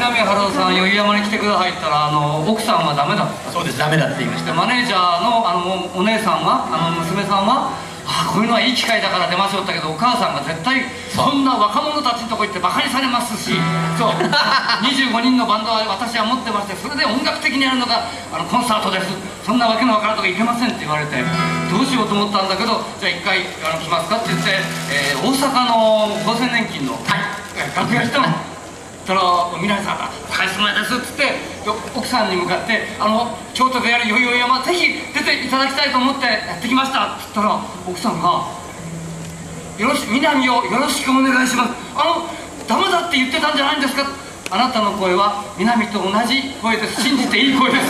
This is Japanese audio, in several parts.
南春夫さん、宵山に来てくださいって言ったら、奥さんはダメだって。 そうです、ダメだって言いました。 マネージャーのお姉さんは、娘さんは、こういうのはいい機会だから出ましょうって言ったけど、お母さんが絶対そんな若者たちのとこ行ってバカにされますし、そう25人のバンドは私は持ってまして、それで音楽的にやるのがコンサートです、そんなわけのわからんとこ行けませんって言われて、どうしようと思ったんだけど、じゃあ一回来ますかって言って、大阪の厚生年金の楽屋来たの。その南さんが「返す前です」っつって奥さんに向かって「京都でやる宵山ぜひ出ていただきたいと思ってやってきました」っつったら奥さんが「南をよろしくお願いします」「ダメだって言ってたんじゃないんですか」「あなたの声は南と同じ声です、信じていい声です」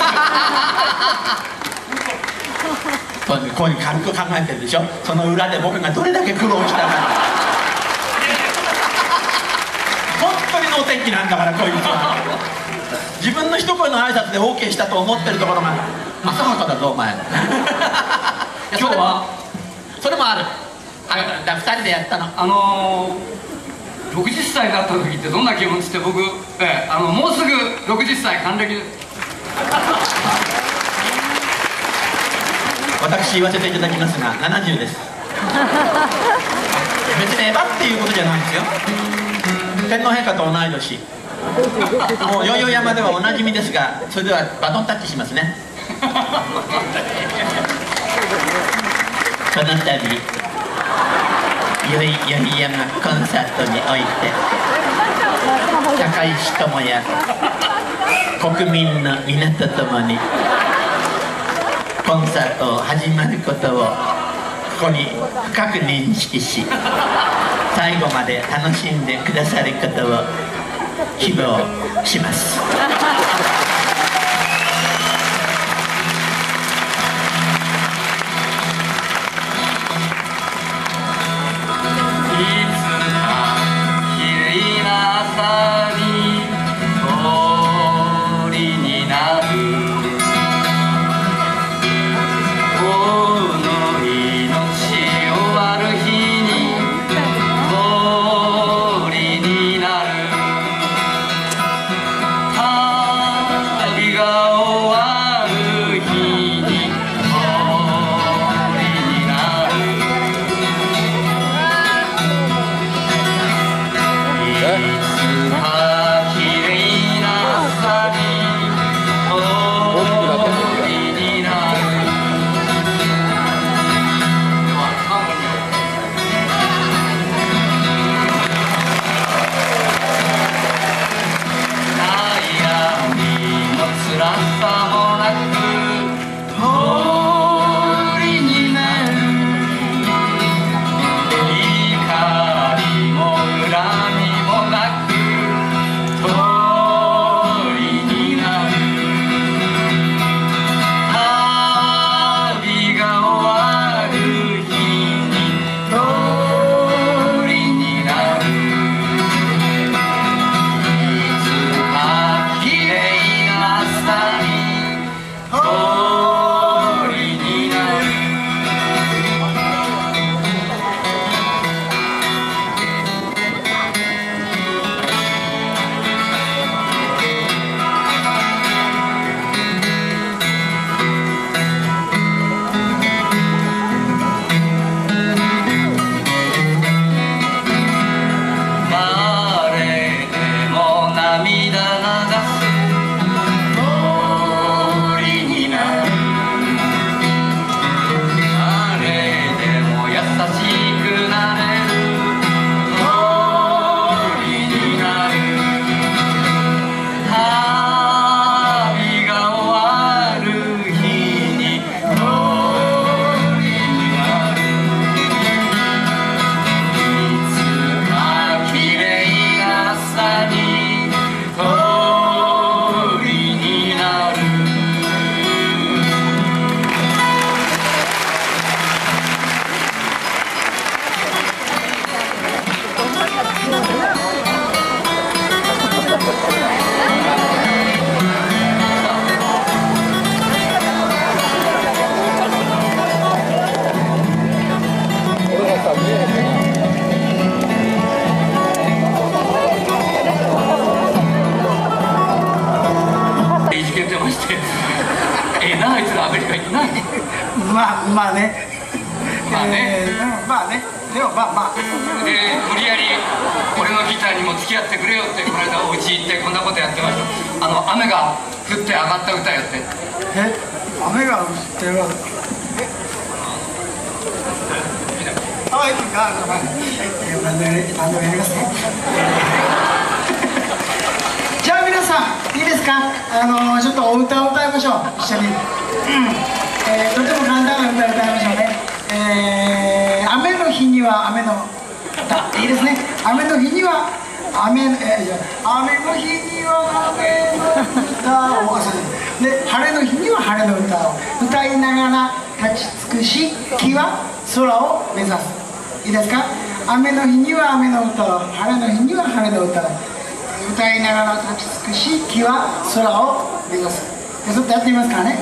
こういうふうに軽く考えてるでしょ。その裏で僕がどれだけ苦労したか。本当に能天気なんだからこいつは。自分の一声の挨拶で OK したと思ってるところが浅はかだぞお前。今日はそれもある。2人でやったの。 60歳になった時ってどんな気持ちって僕、もうすぐ60歳還暦。 私言わせていただきますが70です。別にエヴァっていうことじゃないですよ。天皇陛下と同い年。もう宵山ではおなじみですが、それではバトンタッチしますね。この度宵山コンサートにおいて高石智也国民の皆と共にコンサートを始まることをここに深く認識し、最後まで楽しんでくださることを希望します。 「 まあねまあね、 まあね、でもまあまあで無理やり俺のギターにも付き合ってくれよってこの間お家行ってこんなことやってました。雨が降って上がった歌やって。 雨が降ってるわ。はい、やりますね。じゃあ皆さんいいですか、ちょっとお歌を歌いましょう、一緒に。とても簡単な歌を歌いましょうね。雨の日には雨の歌、いいですね。雨の日には雨の日には雨の歌を、で晴れの日には晴れの歌を歌いながら立ち尽くし木は空を目指す。いいですか。雨の日には雨の歌を、晴れの日には晴れの歌を歌いながら立ち尽くし木は空を目指す。ちょっとやってみますからね。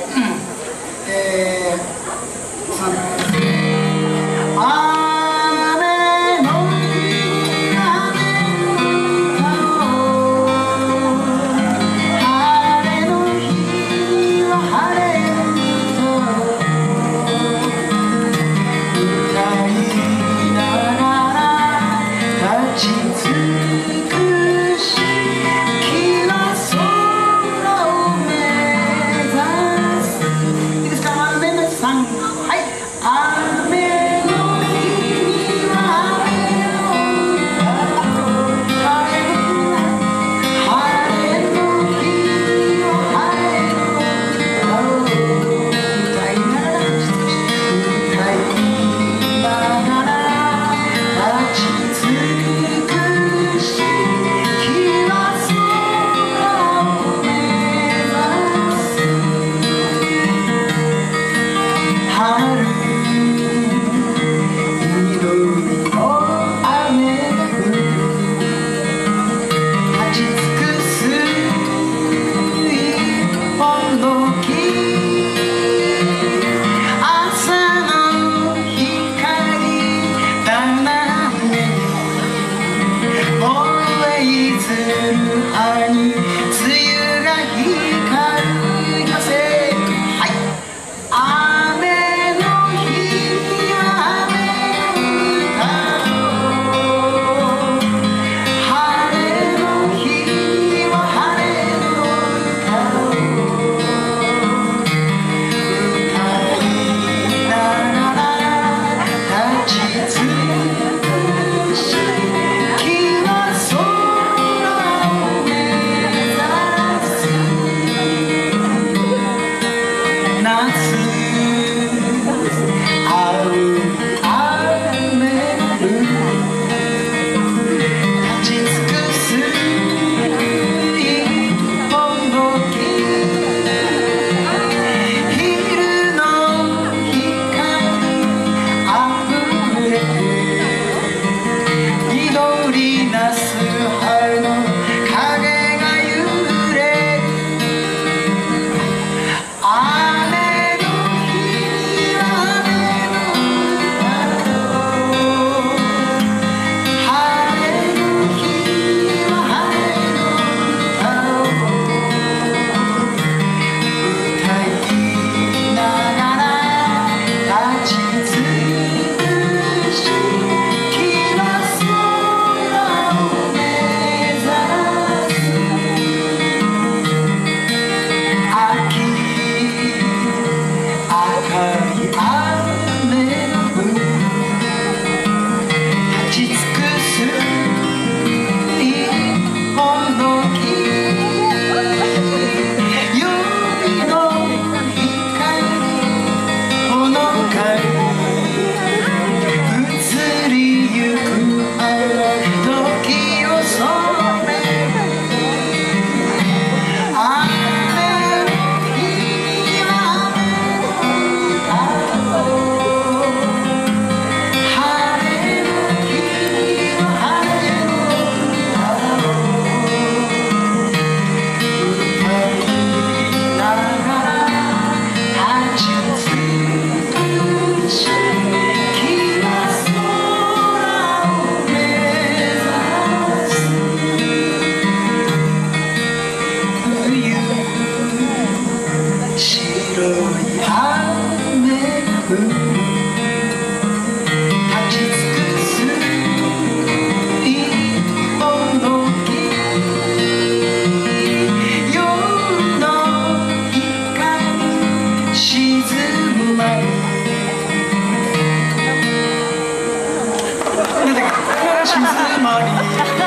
雨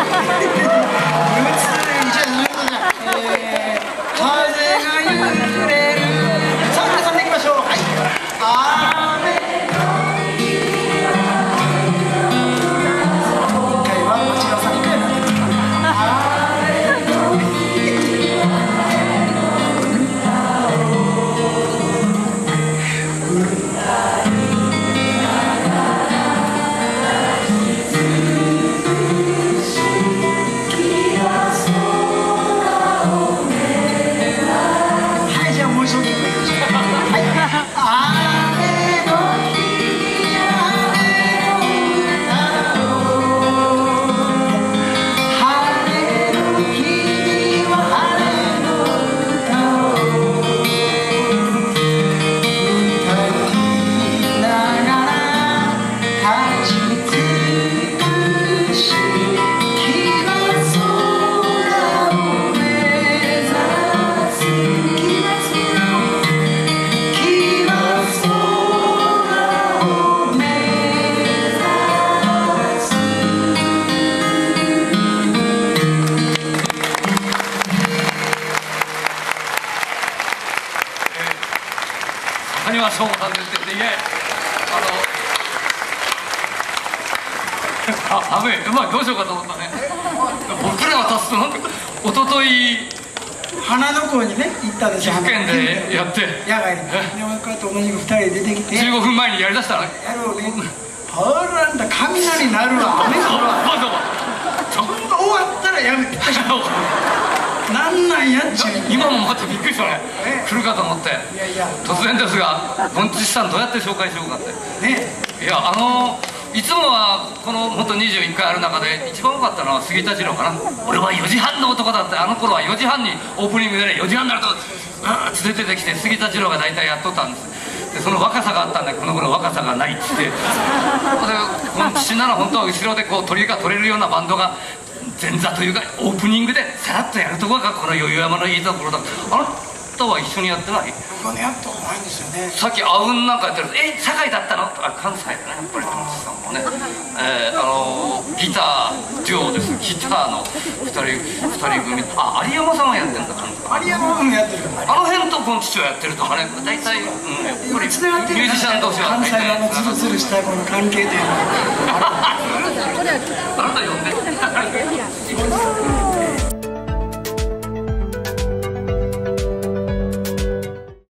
風が揺れる。さあ皆さんでいきましょう。はい。一回はこちらさんにくらいなんです谷川翔吾さんですっていえあべえどうしようかと思ったね。僕らが立つとなんか一昨日花の湖にね行ったでしょ。 岐阜県でやって野外でこうやって同じく2人で出てきて 15分前にやりだしたらやろうね。ほらんだ雷鳴るわ雨降るわ。ちょっと終わったらやめてなんなんやっちゅう。 今もまたびっくりしたね。来るかと思って。突然ですがゴンチさんどうやって紹介しようかってね。 いやいつもはこの本当21回ある中で一番多かったのは杉田次郎かな。俺は4時半の男だって。あの頃は4時半にオープニングでね4時半になると連れてきて杉田次郎が大体やっとったんです。でその若さがあったんでこの頃若さがないっつってでこの父なら本当は後ろでこう鳥が取れるようなバンドが前座というかオープニングでさらっとやるところがこの余裕山のいいところだ。あなたは一緒にやってない？ 僕はねやったことないんですよね。 さっきあうんなんかやってると「堺だったの？」とか関西だねやっぱりトンチさんもねギターデュオです。ギターの2人組。有山さんはやってんだかな。 有山君やってる。 あの辺とこの父はやってるとかね大体やっぱりミュージシャン同士は関西のズルズルしたこの関係というのはあなた呼んで